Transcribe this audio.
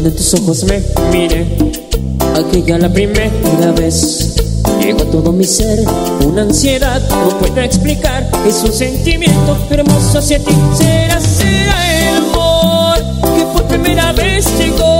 cuando en tus ojos me miré, aquella la primera vez, llegó a todo mi ser una ansiedad, no puedo explicar, es un sentimiento hermoso hacia ti. Será el amor que por primera vez llegó.